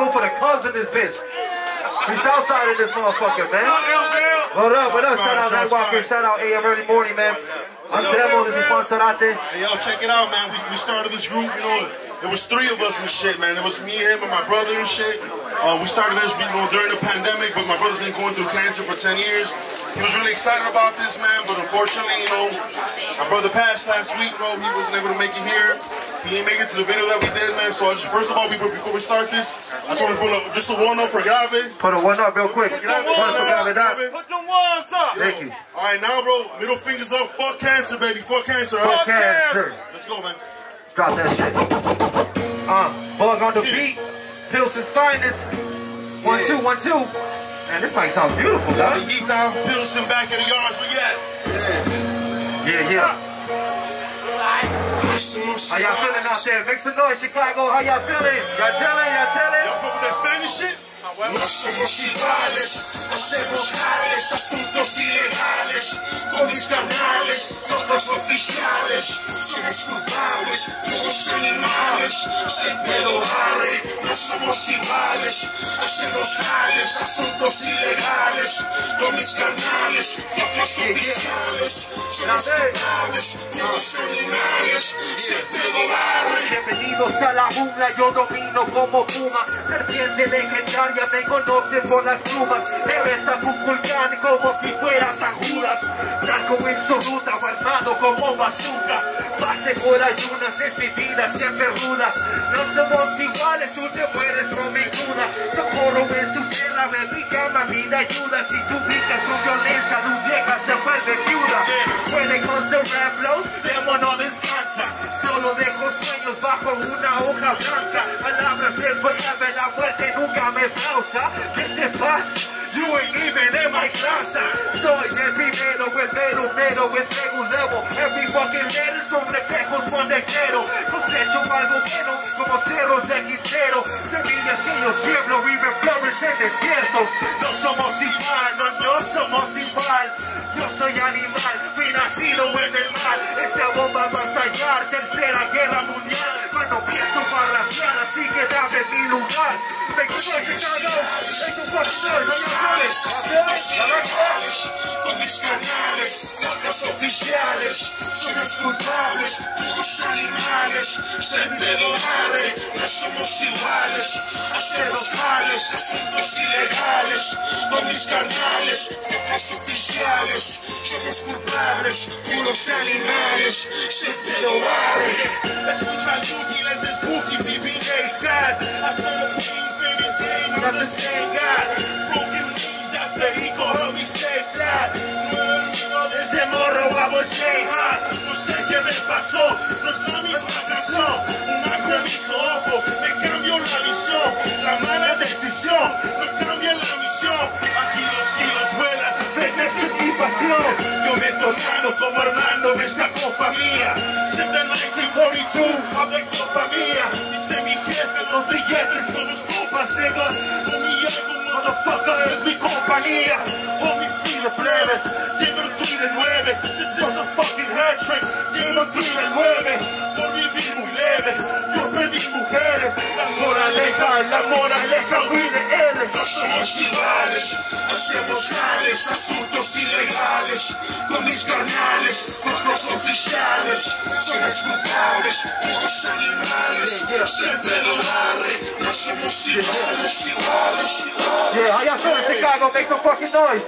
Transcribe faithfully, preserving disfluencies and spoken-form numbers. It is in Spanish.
go for the Cubs in this bitch. We Southside in this motherfucker, man. What up, what up? Shout out Night Walker, shout out A M early morning, man. I'm Demo, this is Monserrate. Hey, yo, check it out, man. We, we started this group, you know, it was three of us and shit, man. It was me, him, and my brother and shit. Uh, we started this, you know, during the pandemic, but my brother's been going through cancer for ten years. He was really excited about this, man, but unfortunately, you know, my brother passed last week, bro. He wasn't able to make it here. He didn't make it to the video that we did, man. So I just, first of all, before, before we start this, I told him to put up just a one up for Grave. Put a one up real quick. For Grave, one for Grave. Put the ones up. Thank you. All right, now, bro, middle fingers up. Fuck cancer, baby. Fuck cancer. Fuck right? cancer. Let's go, man. Drop that shit. Uh, Bug on the beat. Pilsen's finest. One, yeah. two, one, two. Man, this mic sounds beautiful, dog. Yeah, Pilsen back at the yards, where you at? Yeah. Yeah, yeah. How y'all feeling out there? Make some noise, Chicago. How y'all feeling? Y'all chilling? Y'all chilling? Y'all fuck with that Spanish shit? No somos iguales, hacemos jales, asuntos ilegales, con mis carnales, todos oficiales, somos culpables, todos animales, se pedo arre, no somos iguales, hacemos jales, asuntos ilegales, con mis carnales, todos oficiales, somos culpables, todos animales, se pedo arre. Bienvenidos a la jungla, yo domino como puma, serpiente legendaria. Me conocen por las plumas, me besa un volcán como si fuera San Judas. Blanco en su ruta, armado como bazooka. Pase por ayunas, es mi vida siempre ruda. No somos iguales, tú te mueres con mi duda. Socorro es tu tierra, me pica, mi vida ayuda. Si tú picas con violencia, tu vieja se vuelve viuda. Puede con the rap flows, demo no descansa. Solo dejo sueños bajo una hoja blanca. Palabras de forever, la muerte nunca me pausa. ¿Qué te pasa? You ain't even in my class. Soy el primero, el mero, mero, el regulero. Every fucking letter son reflejos donde quiero. Cosecho algo bueno como cerros de Quintero. Semillas que yo siembro, viven flores en desiertos. No somos igual, no, no somos igual. Yo soy animal, fui nacido en el mar. Esta bomba va a estallar, tercera guerra mundial. Cuando empiezo para rapear, así que dame mi lugar. Make some noise, Chicago. Make some fucking noise. Asuntos ilegales, con mis canales, focas oficiales, somos culpables, todos animales, se pedo arre, no somos iguales, hacemos jales, asuntos ilegales, con mis carnales, focas oficiales, somos culpables, puros animales, se pedo arre. Escucha al Yuki, let this bookie be B J fast. I put a pain, baby, day, not the same guy. Broken knees, that perico, help me stay flat. No, no, desde morro, I was stay hot. No sé qué me pasó, no es la misma canción. Una con mis ojos, me cambió la visión. La mala decisión, no cambia la misión. Aquí los kilos vuelan, fitness es mi pasión. Yo me tomando como Hernando de esta copa mía. Siete nineteen forty-two, habla copa mía. Dice mi jefe, los billetes son los copas, nigga. No mi algo, motherfucker, es mi compañía. Homie, free the plebes, give them three de nueve. This is a fucking hat trick, give them three de nueve. Por vivir muy leve, yo perdí mujeres. La moraleja, la moraleja, we the L. No somos iguales, hacemos jales, asuntos ilegales, con mis carnales, focos oficiales, somos culpables, todos animales, se pedo arre, no somos iguales, iguales, iguales. Yeah, how y'all feeling, Chicago? Make some fucking noise.